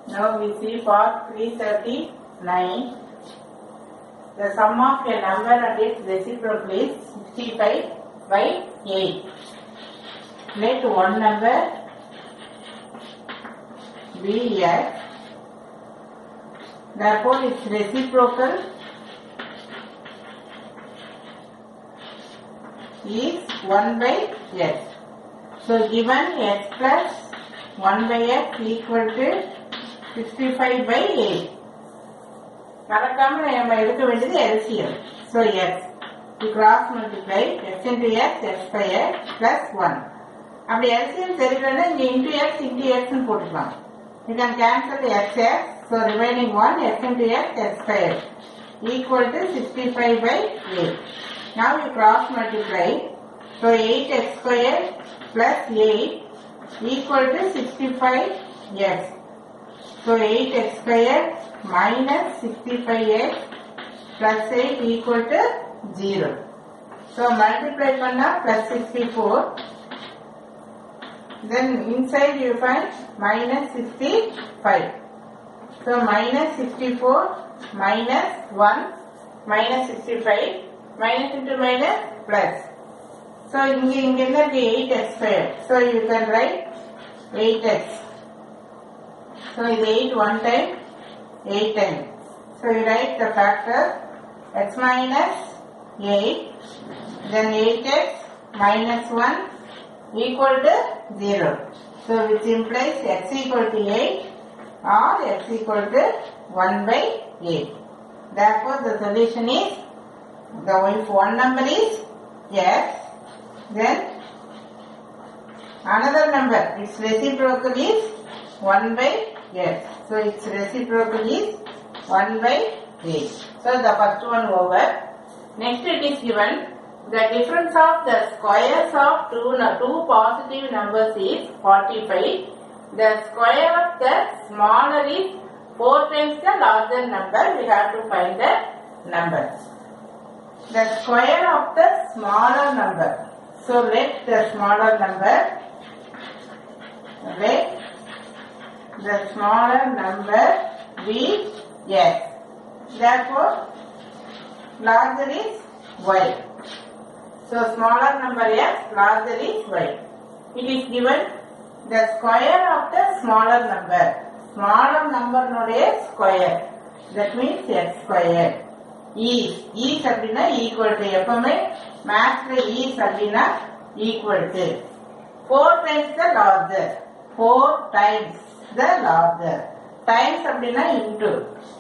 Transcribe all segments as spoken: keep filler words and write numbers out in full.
Now we see for three thirty-nine. The sum of a number and its reciprocal is sixty-five by eight. Let one number be x. Therefore, its reciprocal is one by x. So, given x plus one by x equal to sixty-five by eight. மறக்காம நம்ம எடுக்க வேண்டியது L C M. So x, we cross multiply x into x, x square plus one. அப்படி L C M தெரியலன்னா இங்க into x into x ன்னு போட்டுக்கலாம். You can cancel the x x. So remaining one x into x, x square equal to sixty-five by eight. Now we cross multiply. So eight x square plus eight equal to sixty-five x. So eight x square minus sixty-five x plus eight equal to zero. So multiply panna plus sixty-four. Then inside you find minus sixty-five. So minus sixty-four minus one minus sixty-five minus into minus plus. So inge inge enna eight x square. So you can write eight x. So is eight one time, eight times. So you write the factor x minus eight, then eight x minus one equal to zero. So which implies x equal to eight or x equal to one by eight. Therefore the solution is, the if one number is x, then another number, its reciprocal is one by x. So its reciprocal is one by eight. So the first one over. Next it is given the difference of the squares of two, two positive numbers is forty-five. The square of the smaller is four times the larger number. We have to find the number. The square of the smaller number. So let the smaller number, let the smaller number be x. Therefore, larger is y. So, smaller number x, larger is y. It is given the square of the smaller number. Smaller number nuடைய square. That means x square. is. is அப்படினா equal to. எப்பவுமே mathல is அப்படினா equal to. four times the larger. four times the larger. Times அப்படினா into.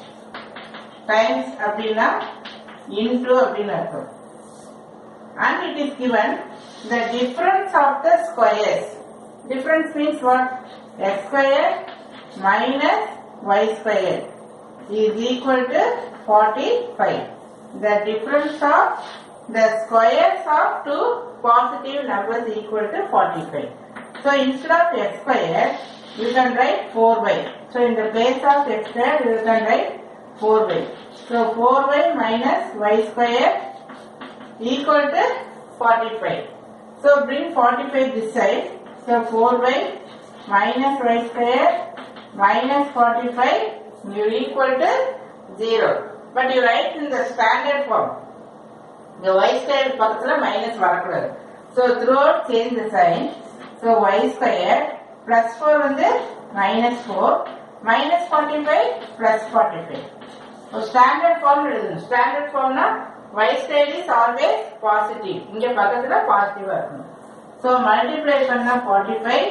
Times அப்படினா into அப்படினா இருக்கும். And it is given the difference of the squares. Difference means what? X square minus y square is equal to forty-five. The difference of the squares of two positive numbers equal to forty-five. So instead of x square, you can write four y. So in the place of x square, you can write four y. So four y minus y square equal to forty-five. So bring forty-five this side. So four y minus y square minus forty-five you equal to zero. But you write in the standard form. The y square பக்கத்துல minus வரக்கூடாது. So throughout change the sign. So y square plus four வந்து minus four minus forty-five plus forty-five. So standard form எழுதணும். Standard form na y square is always positive. இங்க பக்கத்துல positive இருக்கணும். So multiply பண்ணா forty-five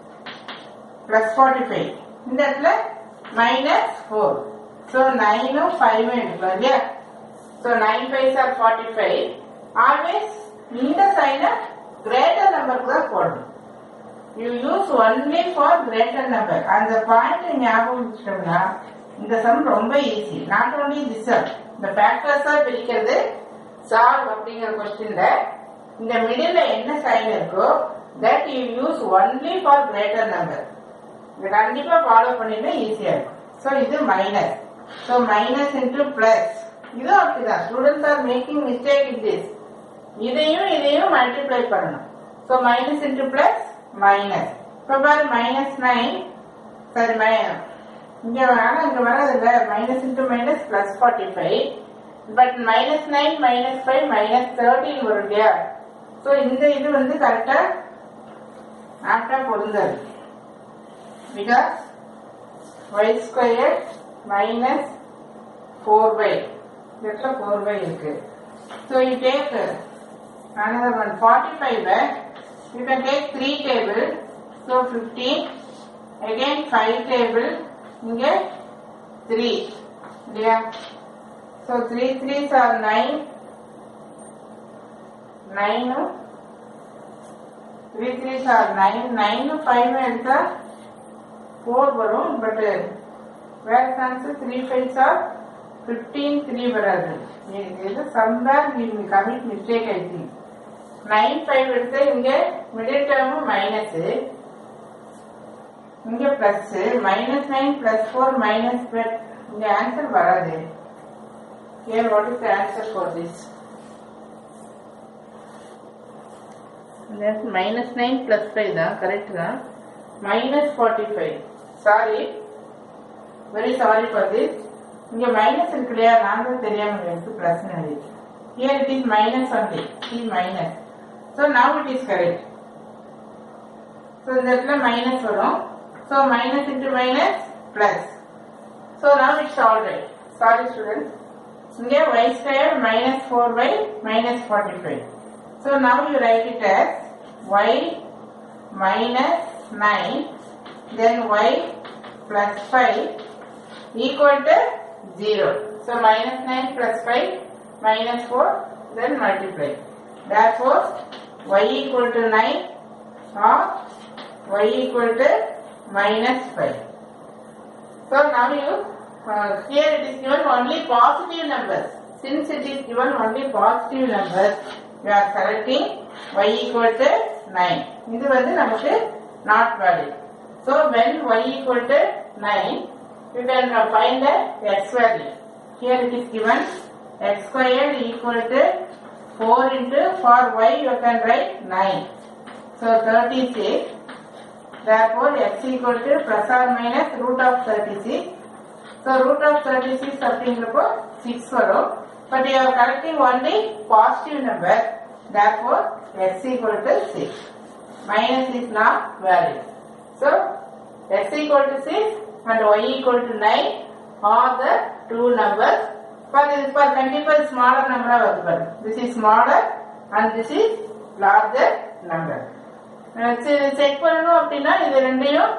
plus forty-five. இந்த இடத்துல minus four. So nine உம் five உம் எடுக்கலாம் இல்லையா? So nine fives are forty-five. Always இந்த sign greater number தான் போடணும். You use only for greater number. அந்த point ஞாபகம் வச்சுட்டோம்னா இந்த sum ரொம்ப easy. Not only this sum. The factors are பிரிக்கிறது solve அப்படிங்கிற questionல இந்த middle என்ன sign இருக்கோ that you use only for greater number. இது கண்டிப்பா follow பண்ணினா ஈஸியா இருக்கும். So இது minus. So minus into plus. இது அப்படிதான். Students are making mistake in this. இதையும் இதையும் multiply பண்ணணும். So minus into plus minus. இப்போ பாரு minus nine. Sorry, இங்க வேணா இங்க வராது இல்ல minus into minus plus forty five but minus nine minus five minus thirteen வரும் இல்லையா ஸோ இந்த இது வந்து கரெக்டா ஆப்டா பொருந்தாது because y square minus four by இதுல ஃபோர் பை இருக்கு so you take another one forty-five you can take three table so fifteen again five table இங்க three இல்லையா so three threes are nine nine three threes are nine nine five எடுத்தா four வரும் but where answer three fives are fifteen three வராது இது somewhere we commit mistake I think nine five எடுத்து இங்க middle term minus இங்க plus minus nine plus four minus இங்க answer வராது here what is the answer for this that minus nine plus five தான் correct தான் minus forty-five sorry very sorry for this இங்க மைனஸ் இருக்கு இல்லையா நான் தான் தெரியாம இருக்கு பிளஸ் எழுதிட்டேன் here it is minus only see minus so now it is correct so இந்த இடத்துல minus வரும் so minus into minus plus so now it's all right sorry students இங்க y square minus four by minus forty-five so now you write it as y minus nine then y plus five equal to zero so minus nine plus five minus four then multiply therefore y equal to nine or y equal to minus five so now you uh, here it is given only positive numbers since it is given only positive numbers we are selecting y equal to nine இது வந்து நமக்கு not valid so when y equal to nine you can uh, find the x value here it is given x squared equal to four into for y you can write nine so thirty-six therefore x equal to plus or minus root of thirty-six so root of thirty-six அப்படிங்கிறப்போ six வரும் but you are collecting only positive number therefore x equal to six minus is not valid so x equal to six and y equal to nine are the two numbers for this for கண்டிப்பா smaller number வருது this is smaller and this is larger number check பண்ணனும் அப்படினா இது ரெண்டையும்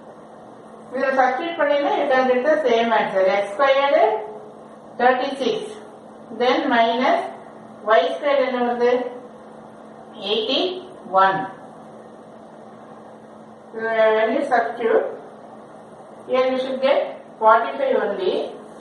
இத substitute பண்ணினா you can get the same answer x squared thirty-six then minus y squared என்ன வருது eighty-one so when you substitute here you should get forty-five only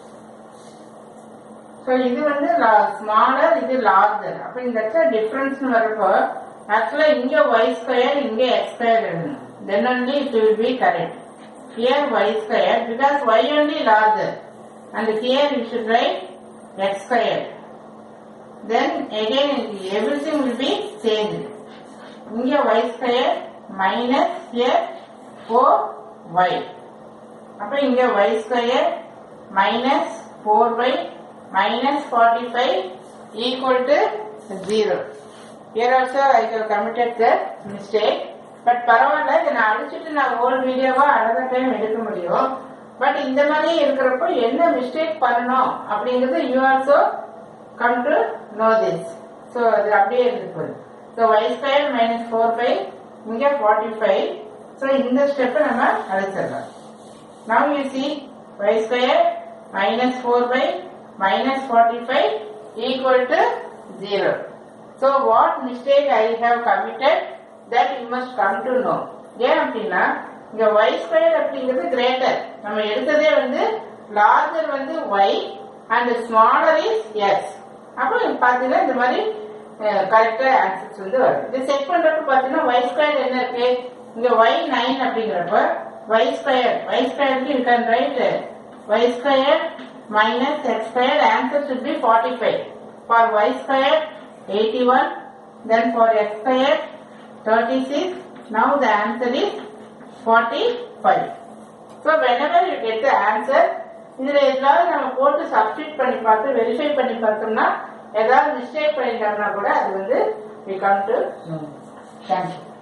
so இது வந்து smaller இது larger அப்ப இந்த இடத்துல difference வரப்போ actually இங்க y square இங்க x square எழுதணும் then only it will be correct here y square because y only larger and here you should write x square then again everything will be changed இங்க y square minus here four y அப்ப இங்க y square minus four y minus forty-five equal to zero here also I have committed the mistake but பரவாயில்லை இதை நான் அழிச்சிட்டு நான் whole வீடியோவா another time எடுக்க முடியும் பட் இந்த மாதிரி இருக்கிறப்போ என்ன மிஸ்டேக் பண்ணணும் அப்படிங்கிறது you also come to know this so அது அப்படியே இருக்கு so y square minus four by இங்க forty-five so இந்த ஸ்டெப் நம்ம அழிச்சிடலாம் now you see y square minus four by minus forty-five equal to zero so what mistake I have committed that you must come to know ஏன் அப்படின்னா இங்க y square அப்படிங்கிறது greater நம்ம எடுத்ததே வந்து larger வந்து y and smaller is x அப்போ பாத்தீங்கன்னா இந்த மாதிரி கரெக்டா ஆன்சர்ஸ் வந்து வரும் இது செக் பண்றப்ப பாத்தீங்கன்னா y square என்ன இருக்கு இங்க y nine அப்படிங்கறப்ப y square y square க்கு you can write y square minus x square answer should be forty-five for y square eighty-one then for x square thirty-six now the answer is forty-five so So whenever you get the answer, இதுல ஏதாவது நம்ம போட்டு substitute பண்ணி பார்த்து verify பண்ணி பார்த்தோம்னா ஏதாவது mistake பண்ணிட்டோம்னா கூட அது வந்து we come to know. Thank you.